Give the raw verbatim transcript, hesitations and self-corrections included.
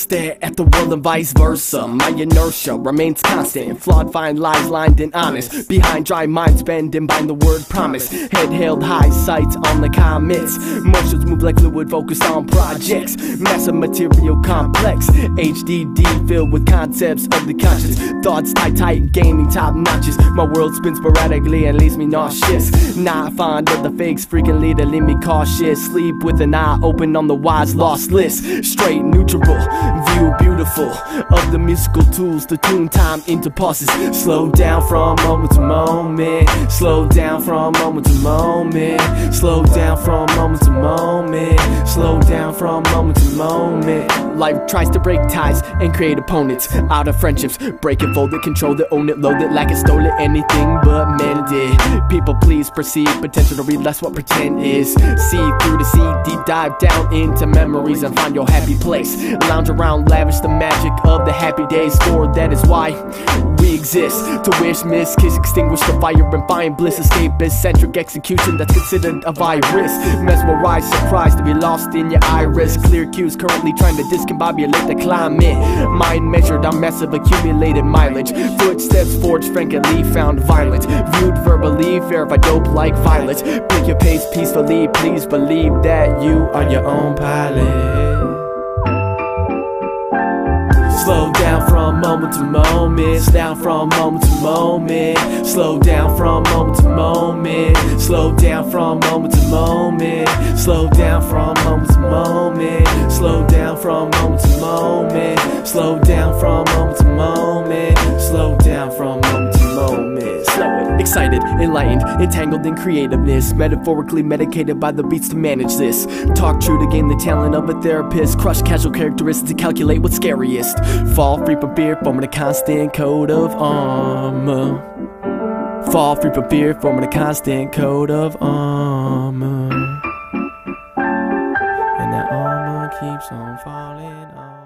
stare at the world and vice versa. My inertia remains constant, flawed, fine lines lined and honest. Behind dry minds bending by the word promise. Head held high, sights on the comets. Motions move like fluid, focused on projects. Massive material complex, H D D filled with concepts of the conscious. Thoughts tight, tight, gaining top notches. My world spins sporadically and leaves me nauseous. Not fond of the fakes, frequently they leave me cautious. Sleep with an eye open on the wise lost list. Straight neutral, view beautiful of the musical tools to tune time into pauses. Slow down from moment to moment. Slow down from moment to moment. Slow down from moment to moment. Slow down from moment to moment. Life tries to break ties and create opponents out of friendships. Break it, fold it, control it, own it, load it like it stole it. Anything but mend it. People please perceive potential to read less what pretend is. See through the sea, deep dive down into memories and find your happy place. Lounge around, lavish the magic of the happy days. For that is why we exist. To wish, miss, kiss, extinguish the fire and find bliss. Escape eccentric execution that's considered a virus. Mesmerized, surprised to be lost in your iris. Clear cues currently trying to discombobulate the climate. Mind measured on massive accumulated mileage. Footsteps forged, frankly found violent. Viewed verbally, verified dope like violets. Pick your pace peacefully, please believe that you are your own pilot. Slow down from moment to moment. Slow down from moment to moment. Slow down from moment to moment. Slow down from moment to moment. Slow down from moment to moment. Slow down from moment to moment. Slow down from moment to moment. Slow down from moment to moment. Slow it. Excited, enlightened, entangled in creativeness. Metaphorically medicated by the beats to manage this. Talk true to gain the talent of a therapist. Crush casual characteristics to calculate what's scariest. Fall free from fear, forming a constant code of armor. Fall free from fear, forming a constant code of armor. And that armor keeps on falling off.